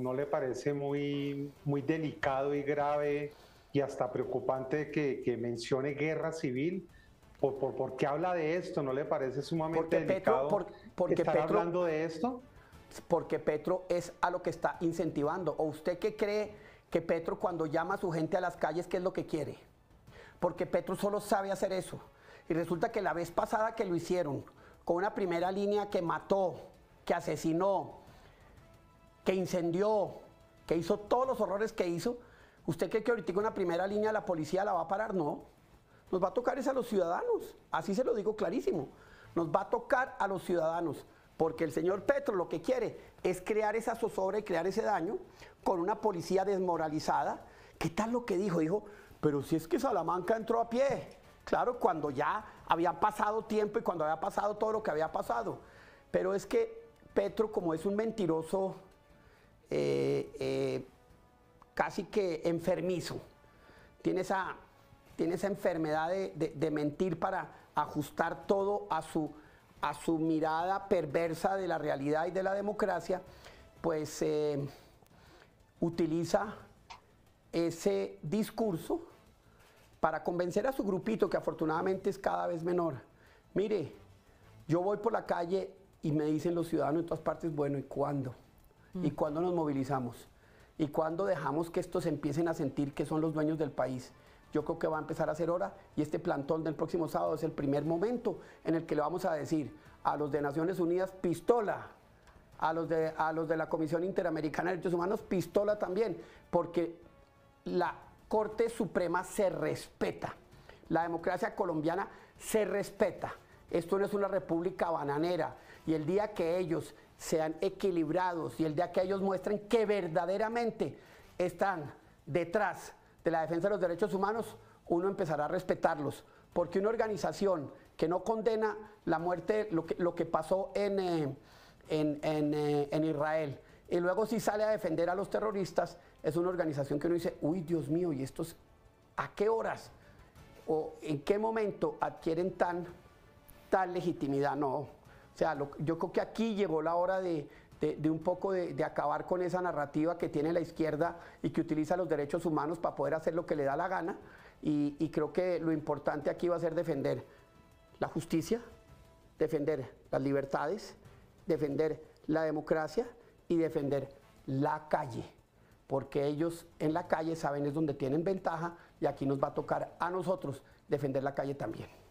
¿no le parece muy delicado y grave y hasta preocupante que mencione guerra civil? ¿Por qué habla de esto? ¿No le parece sumamente delicado estar hablando de esto? Porque Petro es a lo que está incentivando. ¿O usted qué cree que Petro, cuando llama a su gente a las calles, qué es lo que quiere? Porque Petro solo sabe hacer eso. Y resulta que la vez pasada que lo hicieron, con una primera línea que mató, que asesinó, que incendió, que hizo todos los horrores que hizo, ¿usted cree que ahorita con una primera línea la policía la va a parar? No. Nos va a tocar es a los ciudadanos. Así se lo digo clarísimo. Nos va a tocar a los ciudadanos. Porque el señor Petro lo que quiere es crear esa zozobra y crear ese daño con una policía desmoralizada. ¿Qué tal lo que dijo? Dijo, pero si es que Salamanca entró a pie. Claro, cuando ya había pasado tiempo y cuando había pasado todo lo que había pasado. Pero es que Petro, como es un mentiroso casi que enfermizo, tiene esa enfermedad de mentir para ajustar todo a su mirada perversa de la realidad y de la democracia, pues utiliza ese discurso para convencer a su grupito, que afortunadamente es cada vez menor. Mire, yo voy por la calle y me dicen los ciudadanos en todas partes, bueno, ¿y cuándo? ¿Y cuándo nos movilizamos? ¿Y cuándo dejamos que estos empiecen a sentir que son los dueños del país? Yo creo que va a empezar a ser hora y este plantón del próximo sábado es el primer momento en el que le vamos a decir a los de Naciones Unidas, pistola, a los de la Comisión Interamericana de Derechos Humanos, pistola también, porque la Corte Suprema se respeta, la democracia colombiana se respeta. Esto no es una república bananera, y el día que ellos sean equilibrados y el día que ellos muestren que verdaderamente están detrás de la defensa de los derechos humanos, uno empezará a respetarlos, porque una organización que no condena la muerte, lo que pasó en Israel, y luego sí sale a defender a los terroristas, es una organización que uno dice, uy, Dios mío, ¿y estos a qué horas o en qué momento adquieren tal legitimidad? No, o sea, yo creo que aquí llegó la hora de un poco de acabar con esa narrativa que tiene la izquierda y que utiliza los derechos humanos para poder hacer lo que le da la gana, y creo que lo importante aquí va a ser defender la justicia, defender las libertades, defender la democracia y defender la calle, porque ellos en la calle saben es donde tienen ventaja, y aquí nos va a tocar a nosotros defender la calle también.